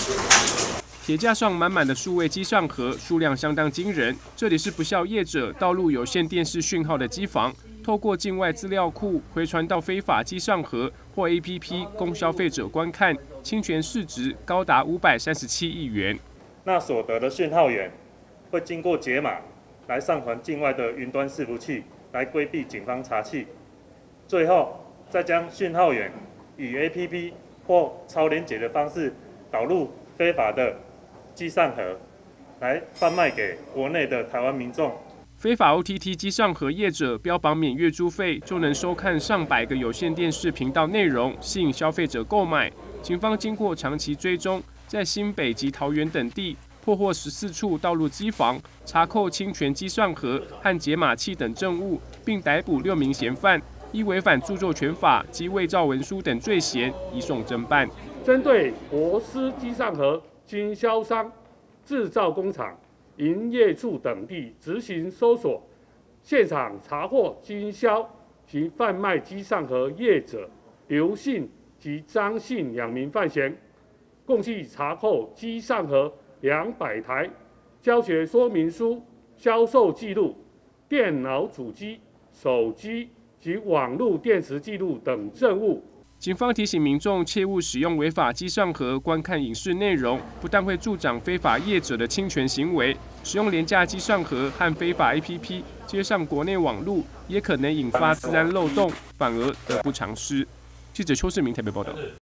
铁架上满满的数位机上盒，数量相当惊人。这里是不肖业者盗录有线电视讯号的机房，透过境外资料库回传到非法机上盒或 APP 供消费者观看，侵权市值高达537亿元。 那所得的讯号源会经过解码来上传境外的云端伺服器，来规避警方查缉。最后再将讯号源以 APP 或超连结的方式导入非法的机上盒，来贩卖给国内的台湾民众。 非法 OTT 机上盒业者标榜免月租费就能收看上百个有线电视频道内容，吸引消费者购买。警方经过长期追踪，在新北及桃园等地破获14处盗录机房，查扣侵权机上盒和解码器等证物，并逮捕6名嫌犯，依违反著作权法及伪造文书等罪嫌移送侦办。 针对博斯机上盒经销商、制造工厂、营业处等地执行搜索，现场查获经销及贩卖机上盒业者刘姓及张姓2名犯嫌，共计查扣机上盒200台、教学说明书、销售记录、电脑主机、手机及网络电池记录等证物。 警方提醒民众切勿使用违法机上盒观看影视内容，不但会助长非法业者的侵权行为，使用廉价机上盒和非法 APP 接上国内网路，也可能引发治安漏洞，反而得不偿失。记者邱世明台北报道。